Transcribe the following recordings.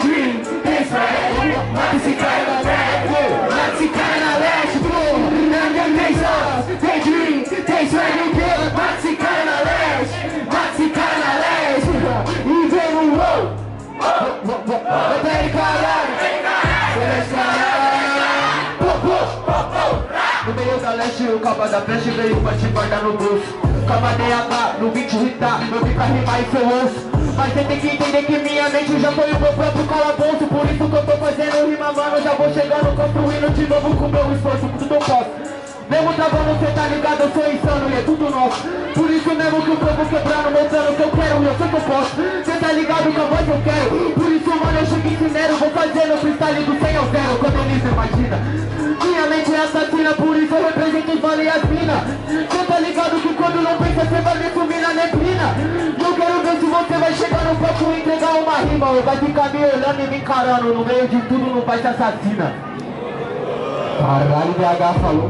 dream, tem swag. Mata esse cara na leste, mata esse cara na leste, porra. Tem sauce, tem dream, tem swag, mata esse cara na leste, mata esse cara na leste. E vem no roll, vem caralho, celeste caralho. No meio da leste, o capa da peste veio pra te guardar no bolso. Capa DH, no beat irritar, eu fico a rimar e seu osso. Mas você tem que entender que minha mente já foi o meu próprio calabouço. Por isso que eu tô fazendo rima, mano, já vou chegando, construindo de novo com meu esforço, tudo eu posso. Mesmo travando, cê tá ligado, eu sou insano e é tudo nosso. Por isso mesmo que o povo quebrando, mostrando que eu quero e eu sei que eu posso. Cê tá ligado com a voz eu quero. Por isso, mano, eu chego ensinando, vou fazendo freestyle do 100 ao 0. Quando eu nisso, imagina. Minha mente é assassina, por isso eu represento os vale e as mina. Cê tá ligado que quando não pensa, cê vai me sumir na neblina. Eu quero ver se você vai chegar no palco e entregar uma rima. Ou vai ficar me olhando e me encarando, no meio de tudo não vai ser assassina. Caralho, BH falou.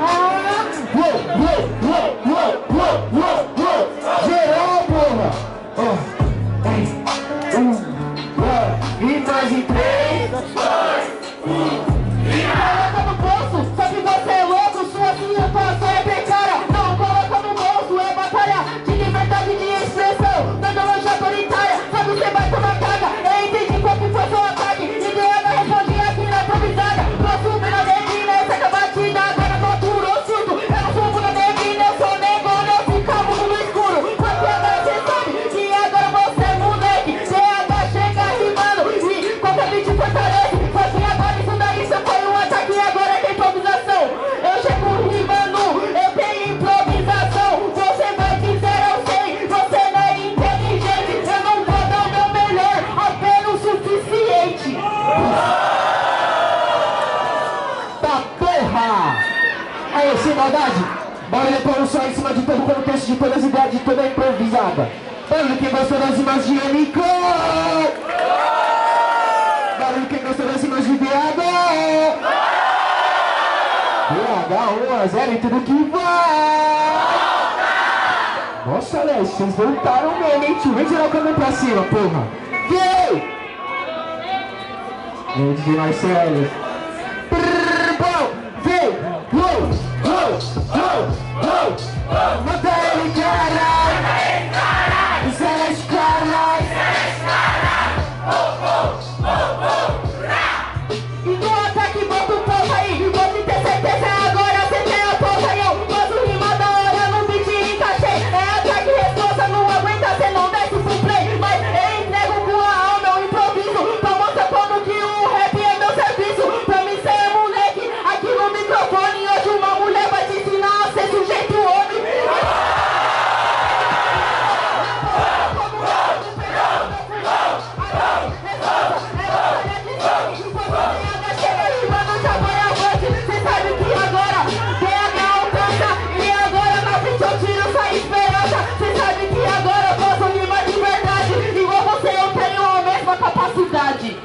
Geral, porra. E mais em 3, 2, 1. Coloca no bolso, só que você é louco, sua situação é precária. Não coloca no bolso, é batalha de liberdade de expressão. Dando loja autoritária, sabe você vai tomar carga. Eu entendi qual que foi seu ataque. Ideana respondi aqui na improvisada. Próximo na neblina, essa é a batida. Agora tortura ou surdo. Eu não subo na neblina, eu sou negona, eu ficava no escuro. Porque agora você sabe que agora você é moleque. CH chega rimando e qualquer beat fortalece. Só que agora isso daí só foi um ataque e agora tem improvisação. Eu chego rimando, eu tenho improvisação. Você vai dizer eu sei, você não é inteligente. Eu não vou dar o meu melhor, apenas o suficiente. Tá porra! Aí, sem maldade, barulho pôr o som em cima de todo o contexto, de todas as ideias, de toda a improvisada. Barulho quem gostou das rimas de MK. Barulho quem gostou das rimas de DH. DH 1 a 0 e tudo que vai. Nossa, Leste, vocês voltaram mesmo, hein, tio? Vem tirar o caminho pra cima, porra. Vem! Vem, DJ Marcelo. Vem! Mata ele, caralho! Celeste, caralho! E no ataque, bota o povo aí! Pode ter certeza, agora você tem a porra e eu faço rima da hora no beat e encaixei. É ataque, resposta, não aguenta, cê não desce pro play. Mas eu entrego com a alma, eu improviso. Pra mostrar como que o rap é meu serviço. Pra mim cê é moleque, aqui no microfone. Hoje uma mulher vai te ensinar a ser sujeito homem. Capacidade.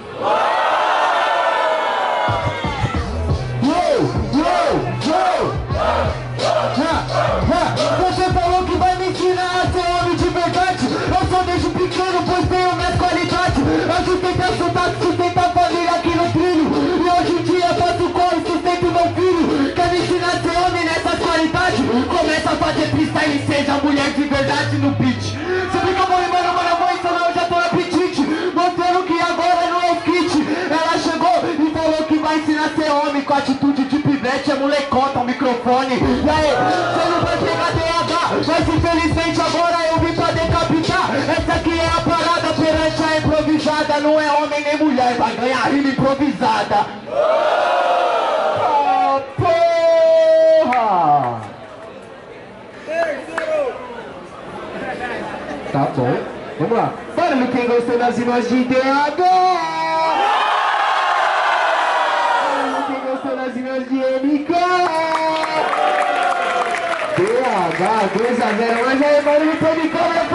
Você falou que vai me ensinar a ser homem de verdade. Eu sou desde pequeno, pois tenho minhas qualidades. Eu sustento a soldado, sustento a família aqui no trilho. E hoje em dia faço corre, sustento meu filho. Quer me ensinar a ser homem nessas qualidades? Começa a fazer freestyle, seja mulher de verdade no beat. Sempre que eu vou rimando, mano, eu vou ensinar, eu já tô no apetite. Mostrando que agora não é o kit. Ela chegou e falou que vai ensinar a ser homem. Com atitude de pivete, é molecota, o microfone. E aí, você não vai pegar DH, mas infelizmente agora eu vim pra decapitar. Essa aqui é a parada perante a improvisada. Não é homem nem mulher, vai ganhar rima improvisada. Ah, porra! Tá bom, vamos lá. Barulho quem gostou das rimas de DH. Barulho quem gostou das rimas de MK. DH 2 a 0, mas aí barulho pro MK.